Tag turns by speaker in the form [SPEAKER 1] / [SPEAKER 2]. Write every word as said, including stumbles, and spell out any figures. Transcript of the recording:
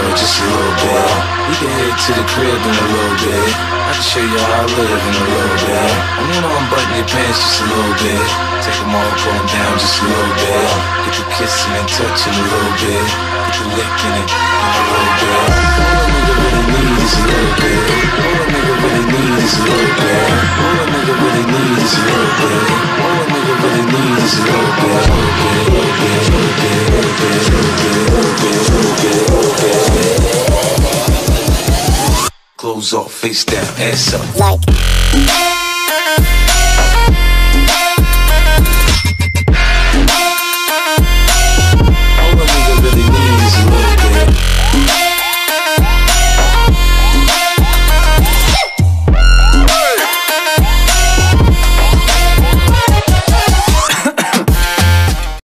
[SPEAKER 1] just a little bit. We can head to the crib in a little bit. I can show you how I live in a little bit. I wanna unbutton your pants just a little bit. Take them all, pull them down just a little bit. Get the kissing and touching a little bit. Get the licking it in a little bit. All a nigga really need is a little bit. All a nigga really need is a little bit. All a nigga really need is a little bit. All a nigga really need is a little bit. A little bit, a little bit, a little bit, a little bit, a little bit, a little bit, a little bit, a little bit. Clothes off, face down, ass up.
[SPEAKER 2] Like